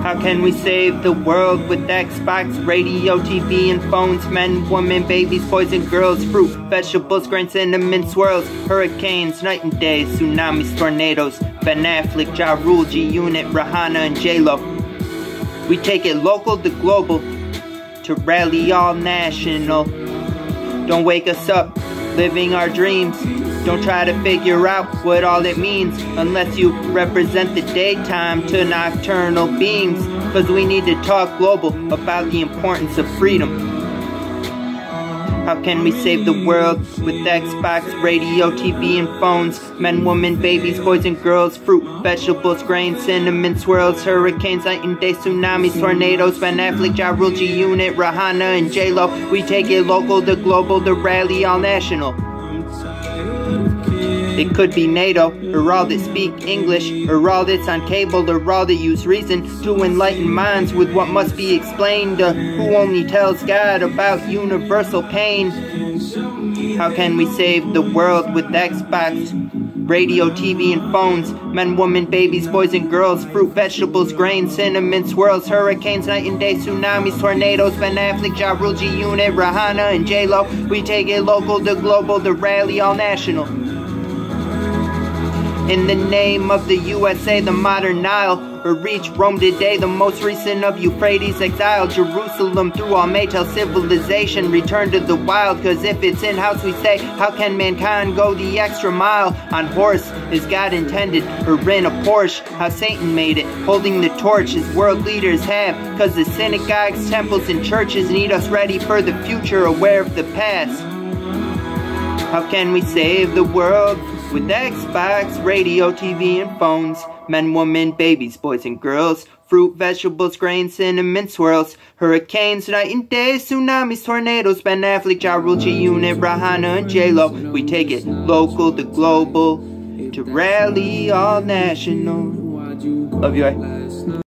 How can we save the world with Xbox, radio, TV, and phones? Men, women, babies, boys and girls, fruit, vegetables, grain, cinnamon swirls, hurricanes, night and day, tsunamis, tornadoes, Ben Affleck, Ja Rule, G-Unit, Rihanna, and J-Lo. We take it local to global, to rally all national. Don't wake us up, living our dreams. Don't try to figure out what all it means unless you represent the daytime to nocturnal beings. Cause we need to talk global about the importance of freedom. How can we save the world with Xbox, radio, TV, and phones? Men, women, babies, boys and girls, fruit, vegetables, grain, cinnamon swirls, hurricanes, night and day, tsunamis, tornadoes, Ben Affleck, Ja Rule, G-Unit, Rihanna, and J-Lo. We take it local to global to rally all national. It could be NATO, or all that speak English, or all that's on cable, or all that use reason to enlighten minds with what must be explained. Who only tells God about universal pain? How can we save the world with Xbox, radio, TV, and phones? Men, women, babies, boys and girls, fruit, vegetables, grain, cinnamon swirls, hurricanes, night and day, tsunamis, tornadoes, Ben Affleck, Ja Rule, G-Unit, Rihanna, and J-Lo. We take it local to global to rally all national. In the name of the USA, the modern Nile, or reach Rome today, the most recent of Euphrates exile, Jerusalem through all may tell civilization, return to the wild, cause if it's in-house we stay, how can mankind go the extra mile? On horse, as God intended, or in a Porsche, how Satan made it, holding the torch as world leaders have, cause the synagogues, temples, and churches need us ready for the future, aware of the past. How can we save the world? With Xbox, radio, TV, and phones, men, women, babies, boys and girls, fruit, vegetables, grain, cinnamon swirls, hurricanes, night and day, tsunamis, tornadoes, Ben Affleck, Ja Rule, G-Unit, Rihanna, and J-Lo. We take it local to global to rally all national. Love you,